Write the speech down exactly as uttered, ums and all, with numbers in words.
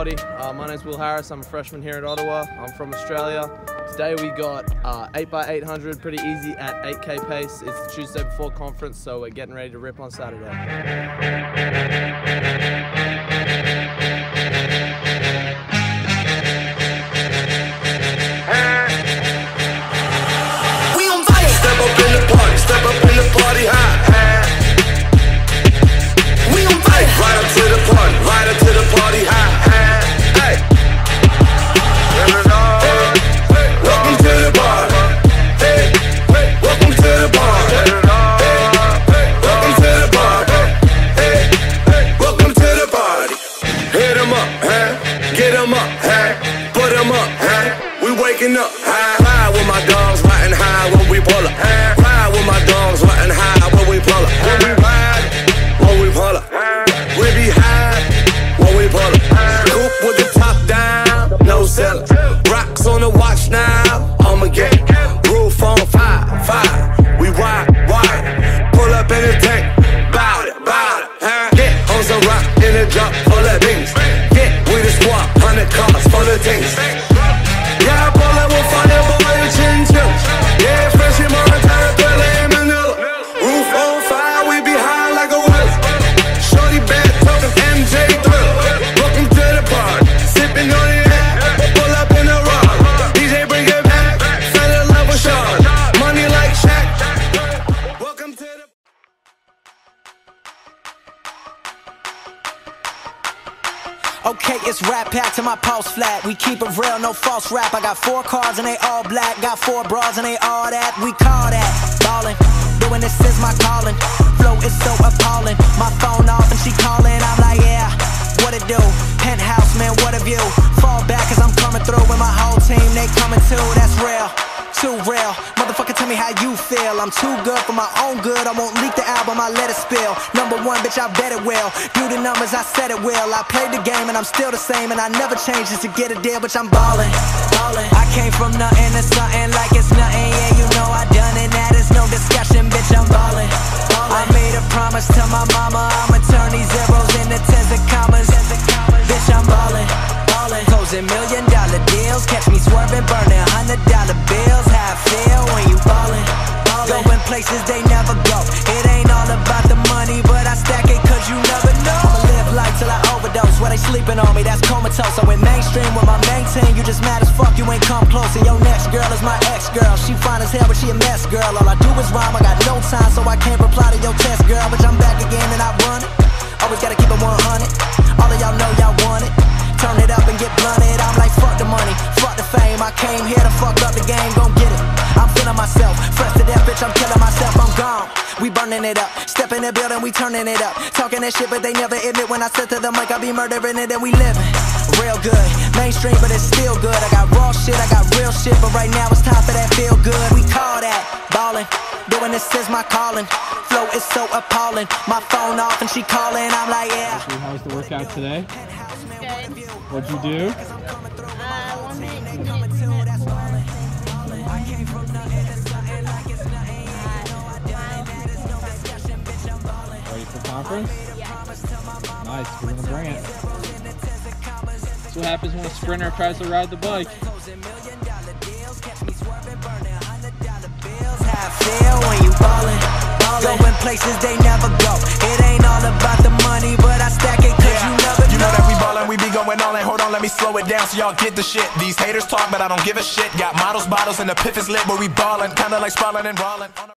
everybody. Uh, my name's Will Harris. I'm a freshman here at Ottawa. I'm from Australia. Today we got uh, eight by eight hundred, pretty easy at eight K pace. It's the Tuesday before conference, so we're getting ready to rip on Saturday. Waking up high, high with my dogs, riding high when we pull up. Ride with my dogs, riding high when we pull up. When we ride, when we pull up. We be high when we pull up. Coupe with the top down, no cellar. Rocks on the watch now, I'ma get roof on fire, fire. We ride, ride, pull up in the tank, bout it, bout it. Get on some rock in the drop full of beans. Get with the squad, hundred cars full of things. Yeah, I pull up with fire, boy, and chin chips. Yeah, fresh in Montana, Thriller and Manila. Roof on fire, we be high like a whiz. Shorty bad, talking M J Thriller. Welcome to the party, sipping on the air. Pull up in the rock, D J bring it back. Fell in love with Sean, money like Shaq. Welcome to the... Okay, it's rap pack to my pulse flat. We keep it real, no false rap. I got four cars and they all black. Got four bras and they all that. We call that ballin'. Doing this is my calling. Flow is so appalling. My phone off and she calling. I'm like, yeah, what it do? Penthouse, man, what a view. Fall back cause I'm coming through with my whole team. They coming too, that's real. Too real. Motherfucker, tell me how you feel. I'm too good for my own good. I won't leak the album, I let it spill. Number one, bitch, I bet it will. Do the numbers, I said it will. I played the game and I'm still the same. And I never changed just to get a deal, bitch, I'm ballin', ballin'. I came from nothing to something like it's nothing. Yeah, you know I done it, that is no discussion, bitch, I'm ballin', ballin'. I made a promise to my mama, I'ma turn these zeros into tens of commas. Bitch, I'm ballin', ballin'. Closing million dollar deals. Catch me swerving, burning hundred dollar bills. How I feel when you ballin', ballin'. Going places they never go. It ain't all about the money, but I stack it cause you never know. I'ma live life till I overdose. While they sleeping on me, that's comatose. I went mainstream with my main team. You just mad as fuck, you ain't come close. And your next girl is my ex-girl. She fine as hell, but she a mess, girl. All I do is rhyme, I got no time, so I can't reply to your test, girl. But I'm back again and I run it. Always gotta keep it one hundred. All of y'all know y'all want it. Turn it up and get blunted. I'm like, fuck the money, fuck the fame. I came here to fuck up the game, gon' get it. I'm feeling myself, fresh to death, bitch, I'm killing myself, I'm gone. We burning it up, step in the building, we turning it up. Talking that shit, but they never admit when I said to them like I be murdering it and we living real good. Mainstream, but it's still good. I got raw shit, I got real shit, but right now it's time for that feel good. We call that ballin'. Doing this is my calling. Flow is so appalling. My phone off and she calling. I'm like, yeah. How was the workout today? Good. What'd you do? Uh, one minute, two minutes. Ready for conference? Yeah. Nice, we're gonna bring it. That's what happens when a sprinter tries to ride the bike. When you ballin', ballin'. Going places they never go. It ain't all about the money, but I stack it cause yeah. you never know. You know that we ballin', we be going all in. Hold on, let me slow it down so y'all get the shit. These haters talk, but I don't give a shit. Got models, bottles, and the piff is lit, but we ballin'. Kinda like sprawlin' and rollin'.